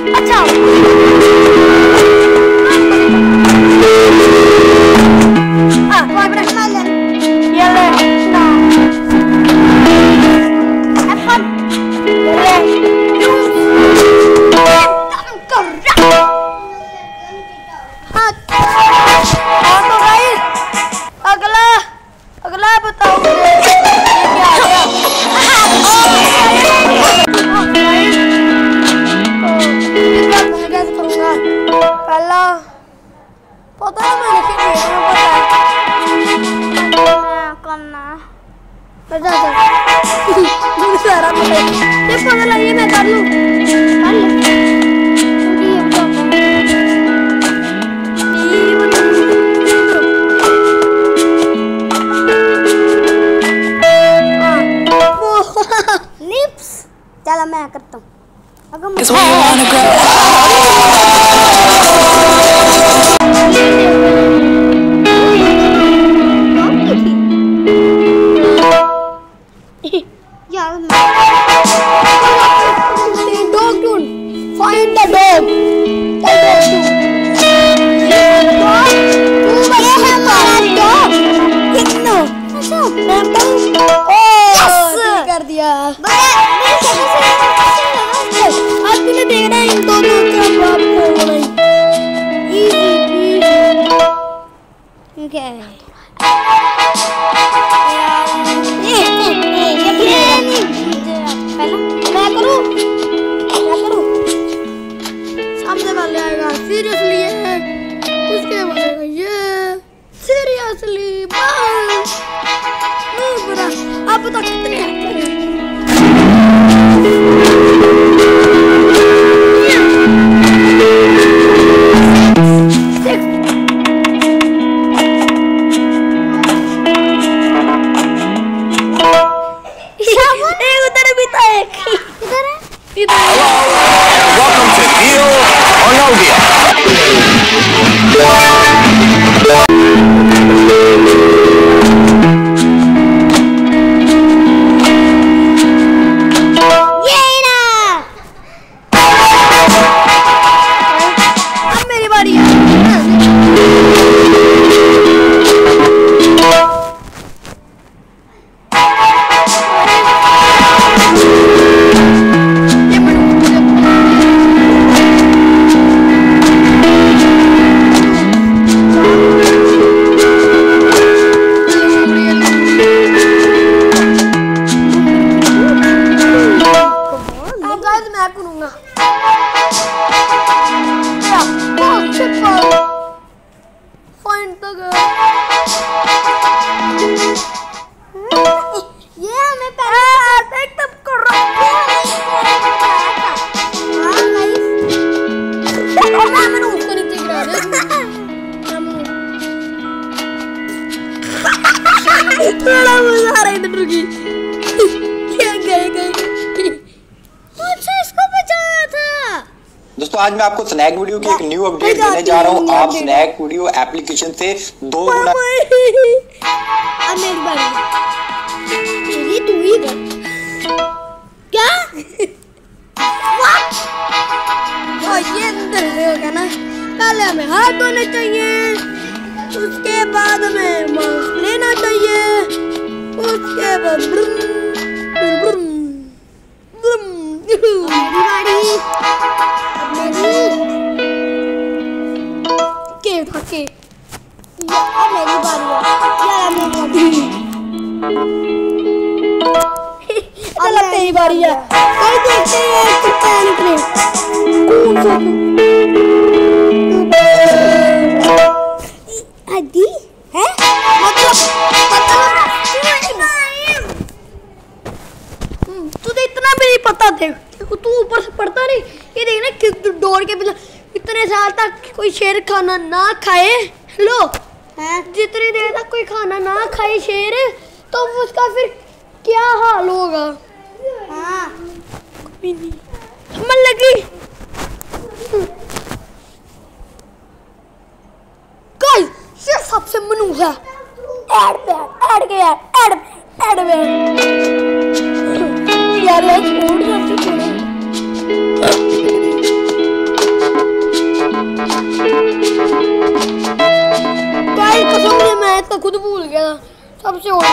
अच्छा चलो मैं करता हूँ। कर दिया आज तूने देखना इन दोनों का बाप को ओके मैं करूं सामने वाले आएगा सीरियसली है उसके बाद आएगा ये सीरियसली बस अब तक कितने Welcome to Deal or No Deal. दोस्तों आज मैं आपको स्नैक वीडियो की एक न्यू अपडेट देने जा रहा हूँ। आप स्नैक वीडियो एप्लीकेशन से 2 गुना क्या ये अंदर होगा ना। पहले हमें हाथ धोने चाहिए, उसके बाद हमें मास्क लेना चाहिए, उसके बाद मेरी बारी है तेरी बारी है। कोई देखते हैं कितना निकले कौन सा आदि है मतलब तुझे इतना भी नहीं पता थे तू ऊपर से पढ़ता नहीं। ये देखना किस डोर के बिना इतने साल तक कोई शेर खाना ना खाए लो है? जितनी देर तक कोई खाना ना खाए शेर तो उसका फिर क्या हाल होगा। हाँ कोई नहीं समझ लगी। गाइस ये सबसे मनु है ऐड के यार ऐड यार छोड़ सबसे छोड़ सबसे और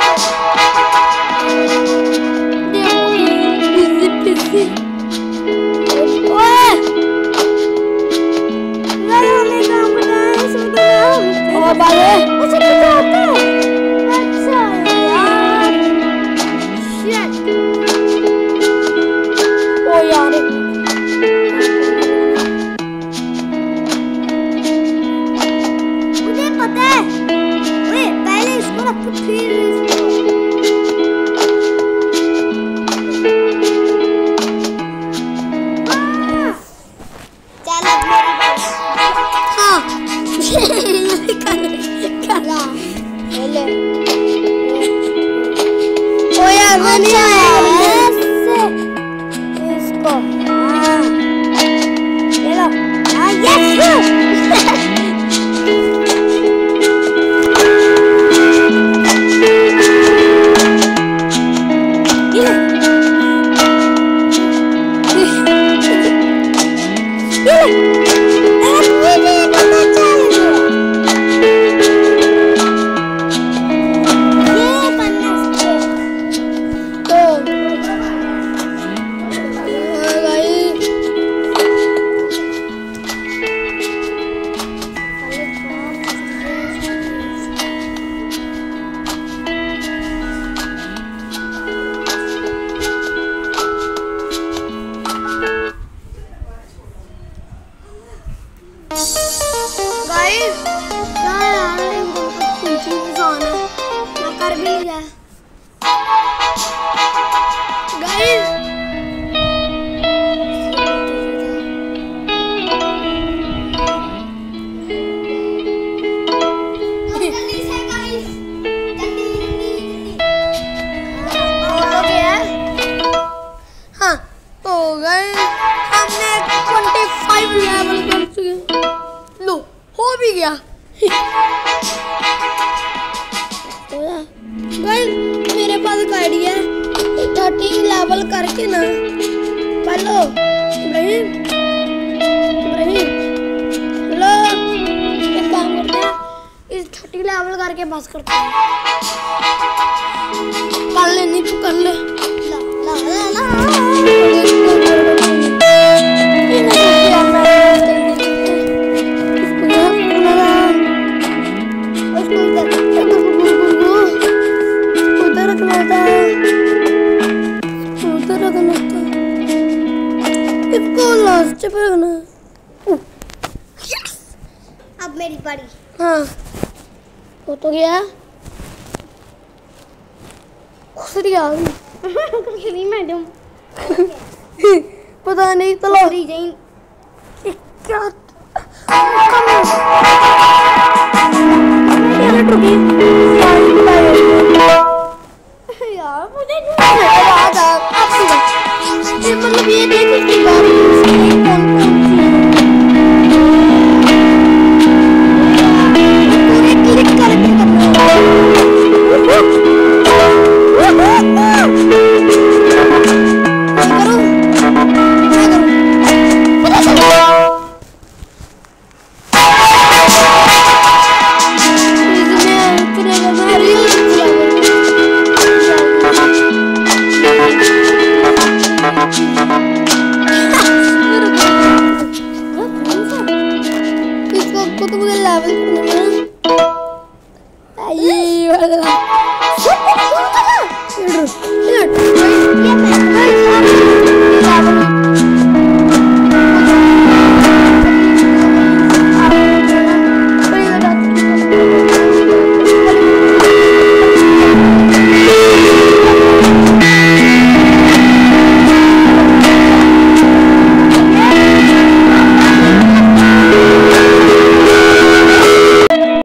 मेरे पास एक आइडिया है 13 लेवल करके ना हेलो इब्राहिम हेलो एक काम करते हैं इस 30 लेवल करके बस करते हैं कर ले नहीं तू कर ले ला ला ला अब मेरी बारी। हाँ वो तो गया मैडम पता नहीं चलो क्या यार मुझे मतलब ये देखो कि लेवल